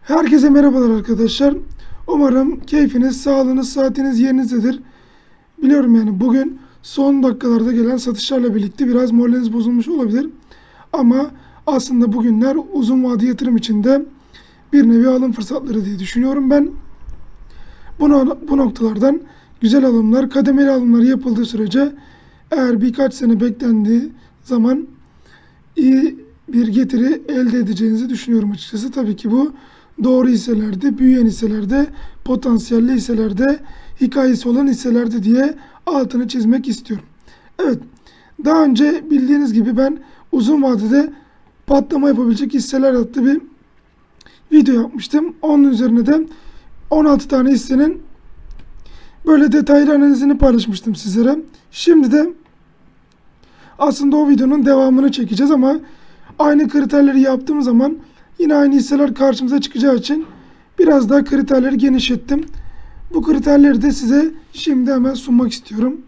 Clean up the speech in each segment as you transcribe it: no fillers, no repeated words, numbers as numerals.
Herkese merhabalar arkadaşlar. Umarım keyfiniz, sağlığınız, saatiniz yerinizdedir. Biliyorum yani bugün son dakikalarda gelen satışlarla birlikte biraz moraliniz bozulmuş olabilir. Ama aslında bugünler uzun vade yatırım içinde bir nevi alım fırsatları diye düşünüyorum ben. Bu noktalardan güzel alımlar, kademeli alımlar yapıldığı sürece eğer birkaç sene beklendiği zaman iyi bir getiri elde edeceğinizi düşünüyorum açıkçası. Tabii ki bu doğru hisselerde, büyüyen hisselerde, potansiyelli hisselerde, hikayesi olan hisselerde diye altını çizmek istiyorum. Evet, daha önce bildiğiniz gibi ben uzun vadede patlama yapabilecek hisseler adlı bir video yapmıştım. Onun üzerine de 16 tane hissenin böyle detaylı analizini paylaşmıştım sizlere. Şimdi de aslında o videonun devamını çekeceğiz ama aynı kriterleri yaptığım zaman yine aynı hisseler karşımıza çıkacağı için biraz daha kriterleri genişlettim. Bu kriterleri de size şimdi hemen sunmak istiyorum.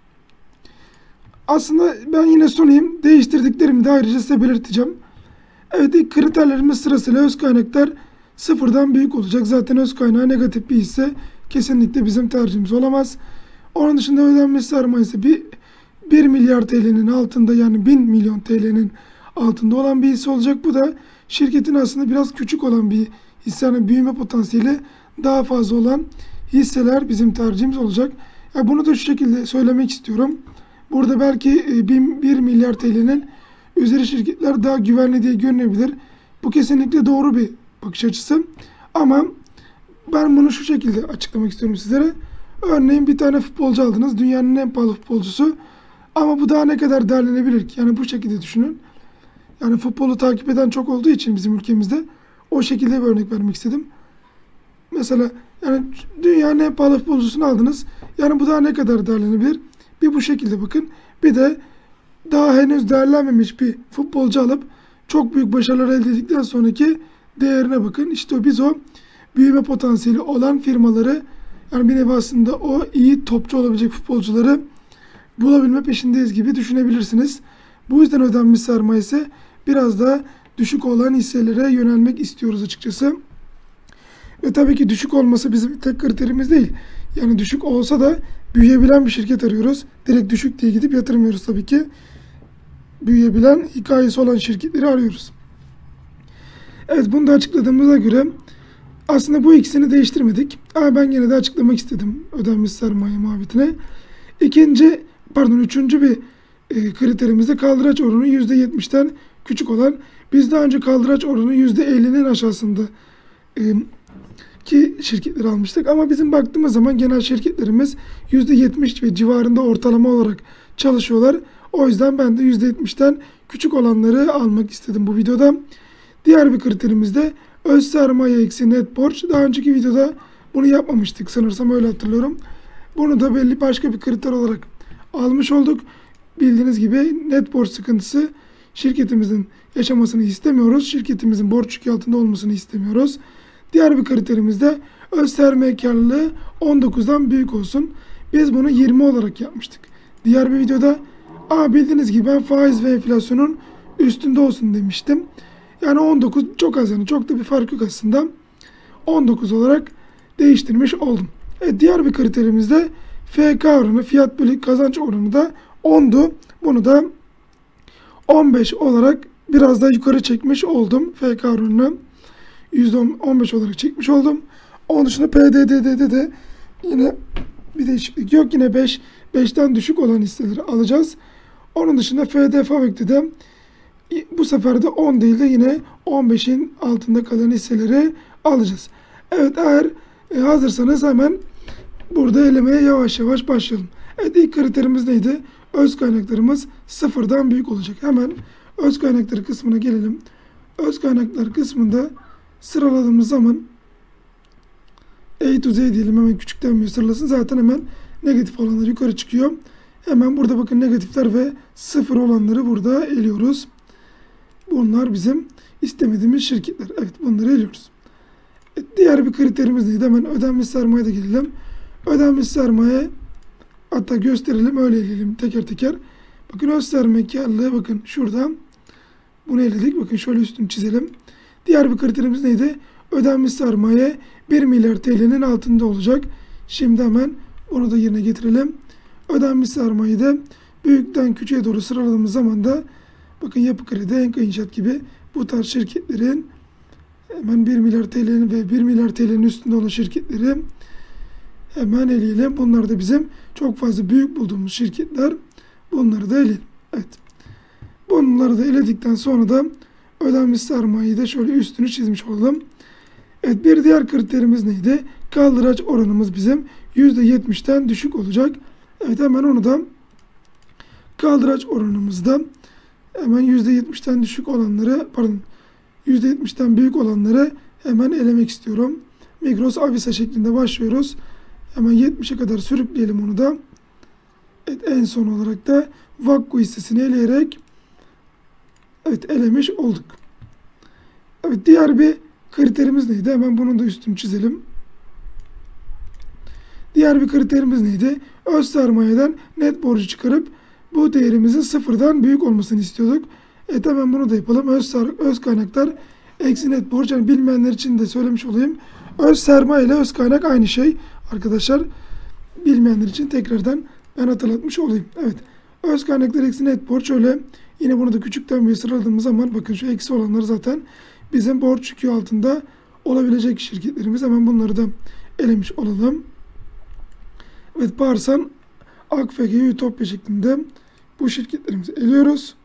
Aslında ben yine sunayım. Değiştirdiklerimi de ayrıca size belirteceğim. Evet, ilk kriterlerimiz sırasıyla öz kaynaklar sıfırdan büyük olacak. Zaten öz kaynağı negatif bir hisse kesinlikle bizim tercihimiz olamaz. Onun dışında ödenmesi sermayesi 1 milyar TL'nin altında, yani 1000 milyon TL'nin altında olan bir hisse olacak. Bu da şirketin aslında biraz küçük olan bir hisse. Yani büyüme potansiyeli daha fazla olan hisseler bizim tercihimiz olacak. Ya bunu da şu şekilde söylemek istiyorum. Burada belki 1 milyar TL'nin üzeri şirketler daha güvenli diye görünebilir. Bu kesinlikle doğru bir bakış açısı. Ama ben bunu şu şekilde açıklamak istiyorum sizlere. Örneğin bir tane futbolcu aldınız. Dünyanın en pahalı futbolcusu. Ama bu daha ne kadar değerlenebilir ki? Yani bu şekilde düşünün. Yani futbolu takip eden çok olduğu için bizim ülkemizde o şekilde bir örnek vermek istedim. Mesela yani dünyanın en pahalı futbolcusunu aldınız. Yani bu daha ne kadar değerlenebilir? Bir bu şekilde bakın. Bir de daha henüz değerlenmemiş bir futbolcu alıp çok büyük başarılar elde ettikten sonraki değerine bakın. İşte biz o büyüme potansiyeli olan firmaları, yani bir nevi aslında o iyi topçu olabilecek futbolcuları bulabilme peşindeyiz gibi düşünebilirsiniz. Bu yüzden ödenmiş sermayesi biraz daha düşük olan hisselere yönelmek istiyoruz açıkçası. Ve tabii ki düşük olması bizim tek kriterimiz değil. Yani düşük olsa da büyüyebilen bir şirket arıyoruz. Direkt düşük diye gidip yatırmıyoruz tabii ki. Büyüyebilen, hikayesi olan şirketleri arıyoruz. Evet, bunu da açıkladığımıza göre aslında bu ikisini değiştirmedik. Ama ben yine de açıklamak istedim ödenmiş sermaye muhabbetine. Üçüncü bir kriterimizde kaldıraç oranı %70'ten küçük olan. Biz daha önce kaldıraç oranı %50'nin aşağısında ki şirketleri almıştık. Ama bizim baktığımız zaman genel şirketlerimiz %70 ve civarında ortalama olarak çalışıyorlar. O yüzden ben de %70'ten küçük olanları almak istedim bu videoda. Diğer bir kriterimiz de öz sermaye eksi net borç. Daha önceki videoda bunu yapmamıştık sanırsam, öyle hatırlıyorum. Bunu da belli başka bir kriter olarak almış olduk. Bildiğiniz gibi net borç sıkıntısı şirketimizin yaşamasını istemiyoruz. Şirketimizin borç yükü altında olmasını istemiyoruz. Diğer bir kriterimiz de öz sermaye karlılığı 19'dan büyük olsun. Biz bunu 20 olarak yapmıştık diğer bir videoda. Ama bildiğiniz gibi ben faiz ve enflasyonun üstünde olsun demiştim. Yani 19 çok az, yani çok da bir fark yok aslında. 19 olarak değiştirmiş oldum. Diğer bir kriterimiz de FK oranı, fiyat bölü kazanç oranı da 10'du. Bunu da 15 olarak biraz daha yukarı çekmiş oldum. FK oranını %15 olarak çekmiş oldum. Onun dışında PDD'de de yine bir değişiklik yok. Yine 5'ten düşük olan hisseleri alacağız. Onun dışında FDFAVÖK'te de bu sefer de 10 değil de yine 15'in altında kalan hisseleri alacağız. Evet, eğer hazırsanız hemen burada elemeye yavaş yavaş başlayalım. Evet, ilk kriterimiz neydi? Öz kaynaklarımız sıfırdan büyük olacak. Hemen öz kaynakları kısmına gelelim. Öz kaynaklar kısmında sıraladığımız zaman A to Z diyelim, hemen küçükten büyüğe sıralasın. Zaten hemen negatif olanlar yukarı çıkıyor. Hemen burada bakın negatifler ve sıfır olanları burada eliyoruz. Bunlar bizim istemediğimiz şirketler. Evet, bunları eliyoruz. Diğer bir kriterimiz neydi? Hemen ödenmiş sermayeye de gelelim. Ödenmiş sermaye, hatta gösterelim, öyle eleyelim teker teker. Bakın öz sermaye karlılığı, bakın şurada bunu eledik. Bakın şöyle üstünü çizelim. Diğer bir kriterimiz neydi? ödenmiş sermaye 1 milyar TL'nin altında olacak. Şimdi hemen onu da yerine getirelim. Ödenmiş sermayeyi de büyükten küçüğe doğru sıraladığımız zaman da bakın Yapı Kredi, Enka İnşaat gibi bu tarz şirketlerin hemen 1 milyar TL'nin ve 1 milyar TL'nin üstünde olan şirketleri hemen eleyelim. Bunlar da bizim çok fazla büyük bulduğumuz şirketler. Bunları da eleyelim. Evet. Bunları da eledikten sonra da ödenmiş sermayeyi de şöyle üstünü çizmiş olalım. Evet, bir diğer kriterimiz neydi? Kaldıraç oranımız bizim %70'ten düşük olacak. Evet, hemen onu da kaldıraç oranımızda hemen %70'ten düşük olanları, %70'ten büyük olanları hemen elemek istiyorum. Migros, Avisa şeklinde başlıyoruz. Hemen 70'e kadar sürükleyelim onu da. Evet, en son olarak da Vakko hissesini eleyerek evet elemiş olduk. Evet, diğer bir kriterimiz neydi? Hemen bunun da üstünü çizelim. Diğer bir kriterimiz neydi? Öz sermayeden net borcu çıkarıp bu değerimizin sıfırdan büyük olmasını istiyorduk. Evet, hemen bunu da yapalım. Öz kaynaklar eksi net borç. Yani bilmeyenler için de söylemiş olayım. Öz sermaye ile öz kaynak aynı şey. Arkadaşlar, bilmeyenler için tekrardan ben hatırlatmış olayım. Evet. Öz kaynaklar eksi net borç, öyle yine bunu da küçükten büyüğe sıraladığımız zaman bakın şu eksi olanlar zaten bizim borç yükü altında olabilecek şirketlerimiz. Hemen bunları da elemiş olalım. Evet, Barsan, Akfg, Ütopya şeklinde bu şirketlerimizi eliyoruz.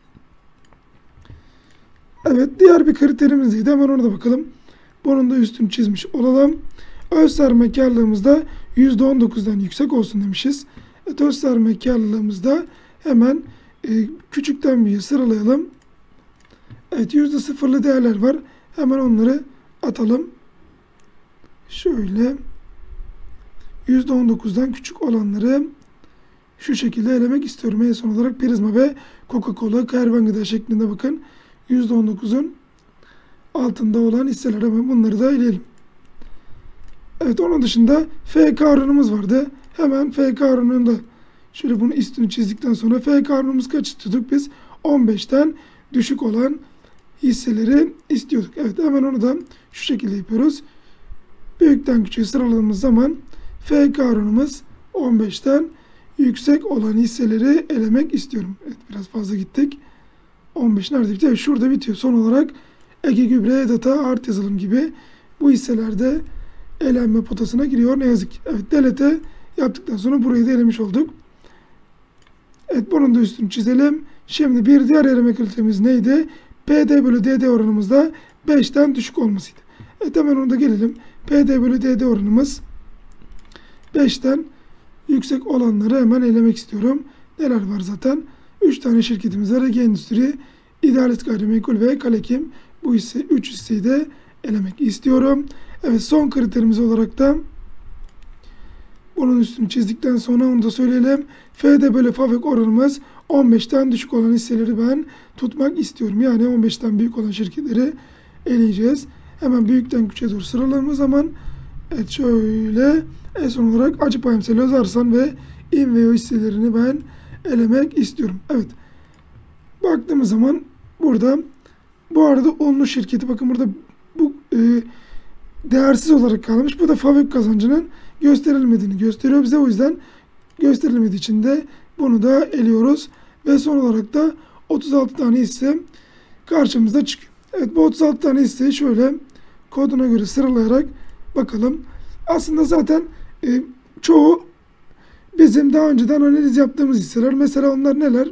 Evet, diğer bir kriterimiz neydi? Hemen ona da bakalım. Bunun da üstünü çizmiş olalım. Öz sermaye karlılığımız da %19'dan yüksek olsun demişiz. Evet, öz sermaye karlılığımız da hemen küçükten büyüğe sıralayalım. Evet, %0'lı değerler var. Hemen onları atalım. Şöyle %19'dan küçük olanları şu şekilde elemek istiyorum. En son olarak Prizma ve Coca-Cola, Kervan Gıda şeklinde bakın. %19'un altında olan hisseler, hemen bunları da eleyelim. Evet, onun dışında FK oranımız vardı. Hemen FK oranını da şöyle bunu üstünü çizdikten sonra FK oranımız kaç istiyorduk biz? 15'ten düşük olan hisseleri istiyorduk. Evet, hemen onu da şu şekilde yapıyoruz. Büyükten küçüğe sıraladığımız zaman FK oranımız 15'ten yüksek olan hisseleri elemek istiyorum. Evet, biraz fazla gittik. 15 nerede bitiyor? Evet, şurada bitiyor. Son olarak Ege Gübre, Edata, Art Yazılım gibi bu hisselerde elenme potasına giriyor ne yazık ki. Evet, delete yaptıktan sonra burayı da elemiş olduk. Evet, bunun da üstünü çizelim. Şimdi bir diğer eleme kriterimiz neydi? PD bölü DD oranımız da 5'ten düşük olmasıydı. Evet, hemen onu da gelelim. PD bölü DD oranımız 5'ten yüksek olanları hemen elemek istiyorum. Neler var zaten? 3 tane şirketimiz var. Ege Endüstri, İdealist Gayrimenkul ve Kalekim. Bu hisse 3 hisseyi de elemek istiyorum. Evet, son kriterimiz olarak da bunun üstünü çizdikten sonra onu da söyleyelim. FD bölü FAVÖK oranımız 15'ten düşük olan hisseleri ben tutmak istiyorum. Yani 15'ten büyük olan şirketleri eleyeceğiz. Hemen büyükten küçüğe doğru sıraladığımız zaman evet, şöyle en son olarak Acıpayam, Özarsan ve İnveo hisselerini ben elemek istiyorum. Evet. Baktığımız zaman burada bu arada onlu şirketi, bakın burada bu değersiz olarak kalmış. Bu da FAVÖK kazancının gösterilmediğini gösteriyor bize. O yüzden gösterilmediği için de bunu da eliyoruz. Ve son olarak da 36 tane hisse karşımıza çıkıyor. Evet, bu 36 tane hisseyi şöyle koduna göre sıralayarak bakalım. Aslında zaten çoğu bizim daha önceden analiz yaptığımız hisseler. Mesela onlar neler?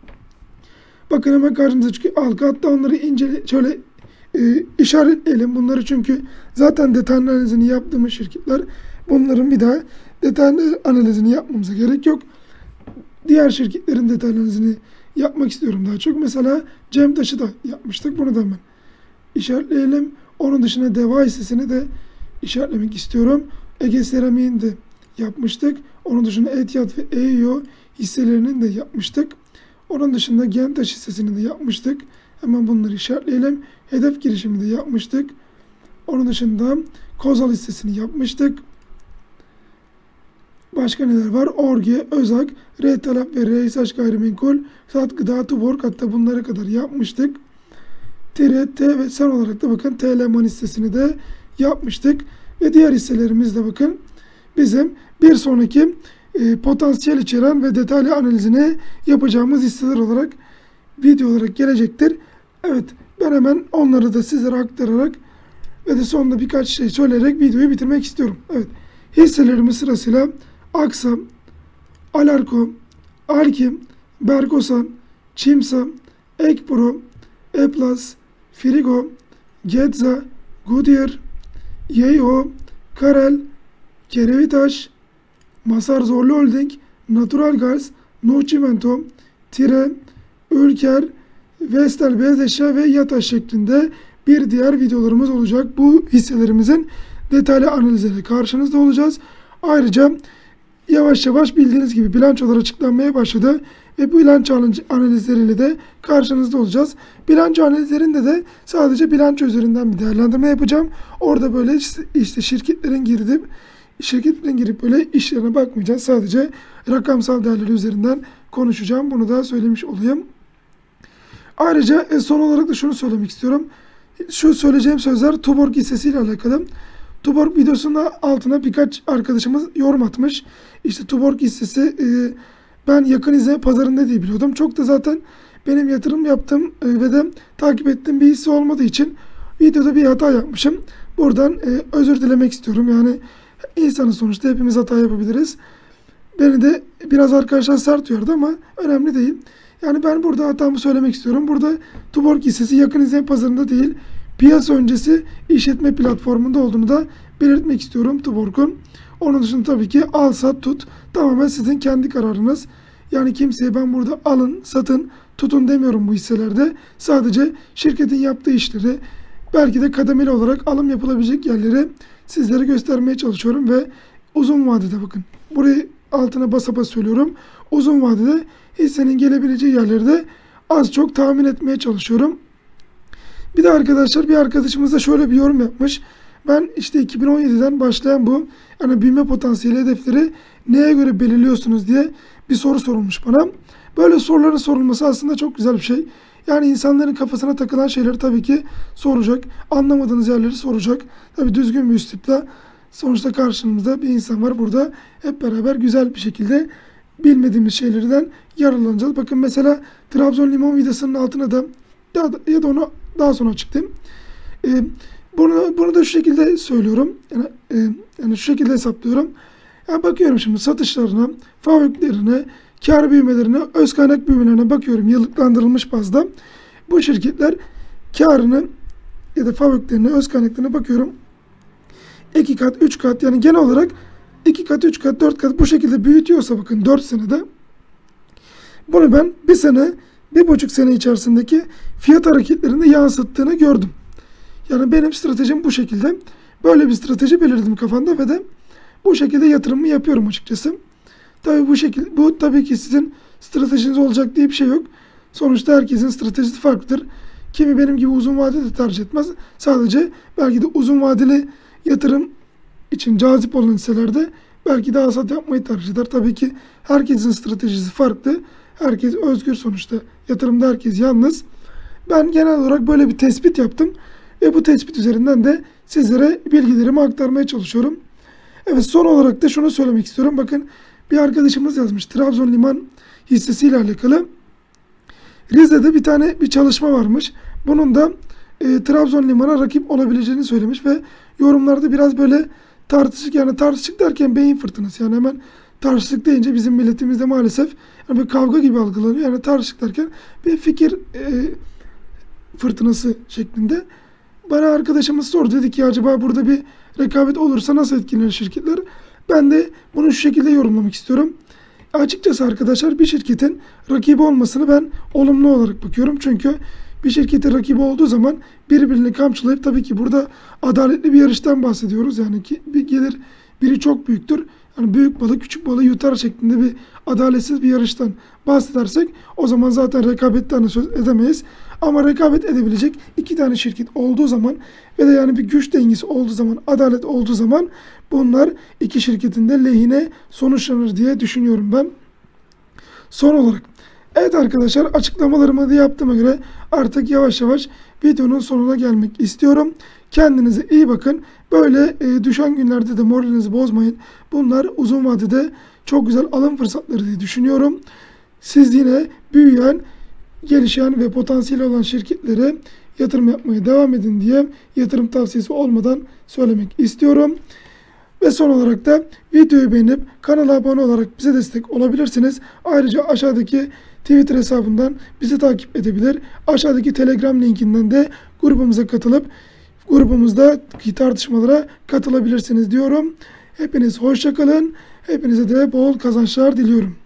Bakın hemen karşımıza çıkıyor. Halka, hatta onları şöyle işaretleyelim bunları, çünkü zaten detaylı analizini yaptığımız şirketler. Bunların bir daha detaylı analizini yapmamıza gerek yok. Diğer şirketlerin detaylı analizini yapmak istiyorum daha çok. Mesela Cemtaş'ı da yapmıştık. Bunu da hemen işaretleyelim. Onun dışında Deva hissesini de işaretlemek istiyorum. Ege Seramik'in de yapmıştık. Onun dışında Etiyat ve EYO hisselerinin de yapmıştık. Onun dışında Gentaş hissesini de yapmıştık. Hemen bunları işaretleyelim. Hedef girişimi de yapmıştık. Onun dışında Kozal hissesini yapmıştık. Başka neler var? Orge, Özak, Talap ve RSH Gayrimenkul, Sat Gıda, Tuborg, hatta bunlara kadar yapmıştık. T ve son olarak da bakın TLMON hissesini de yapmıştık. Ve diğer hisselerimiz de bakın bizim bir sonraki potansiyel içeren ve detaylı analizini yapacağımız hisseler olarak video olarak gelecektir. Evet, ben hemen onları da sizlere aktararak ve de sonunda birkaç şey söyleyerek videoyu bitirmek istiyorum. Evet, hisselerimiz sırasıyla Aksa, Alarko, Arkim, Berkosan, Çimsa, Ekpro, Eplas, Frigo, Getza, Goodyear, Yeo, Karel, Kerevitaş, Masar Zorlu Holding, Natural Gas, Nuh Çimento, Tire, Ülker, Vestel Beyaz Eşya ve Yataş şeklinde bir diğer videolarımız olacak. Bu hisselerimizin detaylı analizleri karşınızda olacağız. Ayrıca yavaş yavaş bildiğiniz gibi bilançolar açıklanmaya başladı ve bu bilanço analizleriyle de karşınızda olacağız. Bilanço analizlerinde de sadece bilanço üzerinden bir değerlendirme yapacağım. Orada böyle işte şirketlerin girip böyle işlerine bakmayacağız. Sadece rakamsal değerleri üzerinden konuşacağım. Bunu da söylemiş olayım. Ayrıca son olarak da şunu söylemek istiyorum. Şu söyleyeceğim sözler Tuborg hissesiyle alakalı. Tuborg videosunun altına birkaç arkadaşımız yorum atmış. İşte Tuborg hissesi ben yakın izleme pazarında diye biliyordum. Çok da zaten benim yatırım yaptığım ve de takip ettiğim bir hisse olmadığı için videoda bir hata yapmışım. Buradan özür dilemek istiyorum. Yani insanız sonuçta, hepimiz hata yapabiliriz. Beni de biraz arkadaşlar sert uyardı ama önemli değil. Yani ben burada hatamı söylemek istiyorum. Burada Tuborg hissesi yakın izleme pazarında değil, piyasa öncesi işletme platformunda olduğunu da belirtmek istiyorum Tuborg'un. Onun dışında tabii ki al sat tut tamamen sizin kendi kararınız. Yani kimseye ben burada alın, satın, tutun demiyorum bu hisselerde. Sadece şirketin yaptığı işleri, belki de kademeli olarak alım yapılabilecek yerleri sizlere göstermeye çalışıyorum ve uzun vadede bakın. Burayı altına basa basa söylüyorum. Uzun vadede hissenin gelebileceği yerleri de az çok tahmin etmeye çalışıyorum. Bir de arkadaşlar, bir arkadaşımız da şöyle bir yorum yapmış. Ben işte 2017'den başlayan bu yani büyüme potansiyeli hedefleri neye göre belirliyorsunuz diye bir soru sorulmuş bana. Böyle soruların sorulması aslında çok güzel bir şey. Yani insanların kafasına takılan şeyleri tabii ki soracak. Anlamadığınız yerleri soracak. Tabii düzgün bir üslupla, sonuçta karşımızda bir insan var. Burada hep beraber güzel bir şekilde bilmediğimiz şeylerden yararlanacağız. Bakın mesela Trabzon Limon videosunun altına da ya da onu daha sonra açıklayayım. Bunu da şu şekilde söylüyorum. Yani şu şekilde hesaplıyorum. Yani bakıyorum şimdi satışlarına, fabriklerine, kar büyümelerine, öz kaynak büyümelerine bakıyorum yıllıklandırılmış bazda. Bu şirketler karını ya da fabriklerine, öz kaynaklarına bakıyorum. 2 kat, 3 kat, yani genel olarak 2 kat, 3 kat, 4 kat bu şekilde büyütüyorsa bakın 4 senede, bunu ben bir sene, 1,5 sene içerisindeki fiyat hareketlerinde yansıttığını gördüm. Yani benim stratejim bu şekilde. Böyle bir strateji belirledim kafamda ve de bu şekilde yatırımımı yapıyorum açıkçası. Tabii bu tabii ki sizin stratejiniz olacak diye bir şey yok. Sonuçta herkesin stratejisi farklıdır. Kimi benim gibi uzun vadede tercih etmez. Sadece belki de uzun vadeli yatırım için cazip olan hisselerde belki de alsat yapmayı tercih eder. Tabii ki herkesin stratejisi farklı. Herkes özgür sonuçta. Yatırımda herkes yalnız. Ben genel olarak böyle bir tespit yaptım. Ve bu tespit üzerinden de sizlere bilgilerimi aktarmaya çalışıyorum. Evet, son olarak da şunu söylemek istiyorum. Bakın bir arkadaşımız yazmış. Trabzon Liman hissesiyle alakalı. Rize'de bir çalışma varmış. Bunun da Trabzon Liman'a rakip olabileceğini söylemiş ve yorumlarda biraz böyle tartışık derken beyin fırtınası. Yani hemen tartışık deyince bizim milletimizde maalesef yani bir kavga gibi algılanıyor. Yani tartışık derken bir fikir fırtınası şeklinde. Bana arkadaşımız sordu. Dedi ki acaba burada bir rekabet olursa nasıl etkilenir şirketler? Ben de bunu şu şekilde yorumlamak istiyorum. Açıkçası arkadaşlar, bir şirketin rakibi olmasını ben olumlu olarak bakıyorum. Çünkü bir şirketin rakibi olduğu zaman birbirini kamçılayıp, tabii ki burada adaletli bir yarıştan bahsediyoruz. Yani ki bir gelir biri çok büyüktür. Yani büyük balık küçük balığı yutar şeklinde bir adaletsiz bir yarıştan bahsedersek o zaman zaten rekabetten söz edemeyiz. Ama rekabet edebilecek 2 tane şirket olduğu zaman ve de yani bir güç dengesi olduğu zaman, adalet olduğu zaman bunlar 2 şirketin de lehine sonuçlanır diye düşünüyorum ben. Son olarak Evet arkadaşlar, açıklamalarımı da yaptığıma göre artık yavaş yavaş videonun sonuna gelmek istiyorum. Kendinize iyi bakın. Böyle düşen günlerde de moralinizi bozmayın. Bunlar uzun vadede çok güzel alım fırsatları diye düşünüyorum. Siz yine büyüyen, gelişen ve potansiyeli olan şirketlere yatırım yapmaya devam edin diye yatırım tavsiyesi olmadan söylemek istiyorum. Ve son olarak da videoyu beğenip kanala abone olarak bize destek olabilirsiniz. Ayrıca aşağıdaki Twitter hesabından bizi takip edebilir. Aşağıdaki Telegram linkinden de grubumuza katılıp grubumuzdaki tartışmalara katılabilirsiniz diyorum. Hepiniz hoşça kalın. Hepinize de bol kazançlar diliyorum.